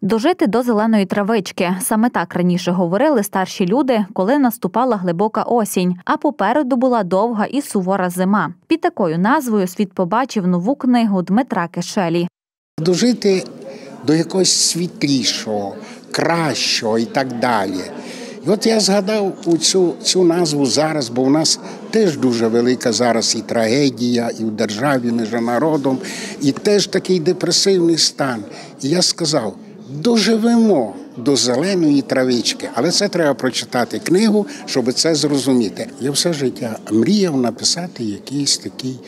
Дожити до зеленої травички. Саме так раніше говорили старші люди, коли наступала глибока осінь, а попереду була довга і сувора зима. Під такою назвою світ побачив нову книгу Дмитра Кишелі. Дожити до якогось світлішого, кращого і так далі. І от я згадав цю назву зараз, бо в нас теж дуже велика зараз і трагедія, і в державі, між народом, і теж такий депресивний стан. І я сказав, доживемо до зеленої травички, але це треба прочитати книгу, щоб це зрозуміти. Я все життя мріяв написати якийсь такий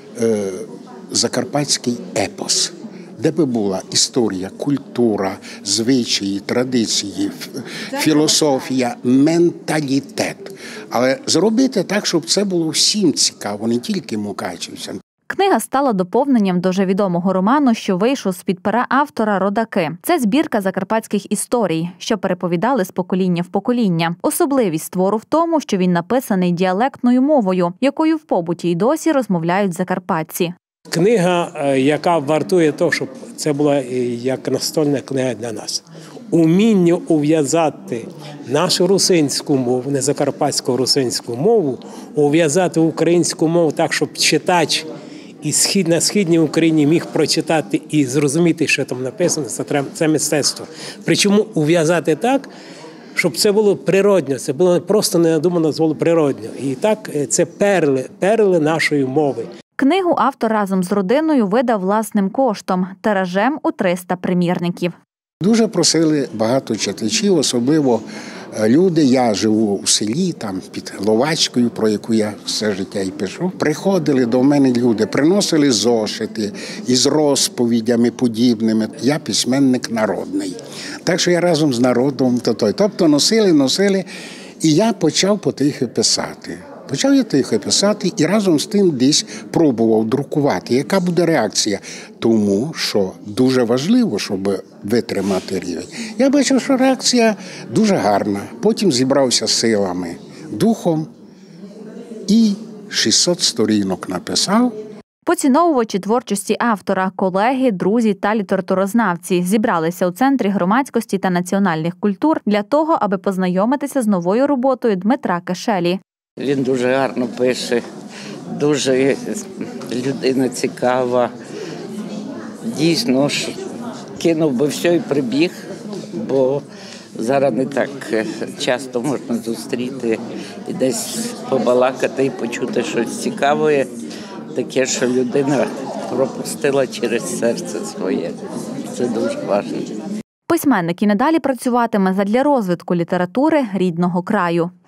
закарпатський епос, де би була історія, культура, звичаї, традиції, філософія, менталітет. Але зробити так, щоб це було всім цікаво, не тільки мукачівцям. Книга стала доповненням до вже відомого роману, що вийшов з-під пера автора «Родаки». Це збірка закарпатських історій, що переповідали з покоління в покоління. Особливість твору в тому, що він написаний діалектною мовою, якою в побуті й досі розмовляють закарпатці. Книга, яка вартує того, щоб це була як настольна книга для нас. Уміння ув'язати нашу русинську мову, не закарпатську русинську мову, ув'язати українську мову так, щоб читач і на Східній Україні міг прочитати і зрозуміти, що там написано, це мистецтво. Причому ув'язати так, щоб це було природньо, це було просто не надумано, це було природньо. І так це перли нашої мови. Книгу автор разом з родиною видав власним коштом, тиражем у 300 примірників. Дуже просили багато читачів, особливо люди, я живу у селі, там під Ловачкою, про яку я все життя і пишу. Приходили до мене люди, приносили зошити із розповідями подібними. Я письменник народний. Так що я разом з народом, тобто носили, і я почав потихи писати. Почав я тихо писати і разом з тим десь пробував друкувати. Яка буде реакція? Тому що дуже важливо, щоб витримати рівень. Я бачив, що реакція дуже гарна. Потім зібрався силами, духом і 600 сторінок написав. Поціновувачі творчості автора, колеги, друзі та літературознавці зібралися у Центрі громадськості та національних культур для того, аби познайомитися з новою роботою Дмитра Кишелі. Він дуже гарно пише, дуже людина цікава. Дійсно, кинув би все і прибіг, бо зараз не так часто можна зустріти і десь побалакати і почути щось цікаве, таке, що людина пропустила через серце своє. Це дуже важливо. Письменник і надалі працюватиме задля розвитку літератури рідного краю.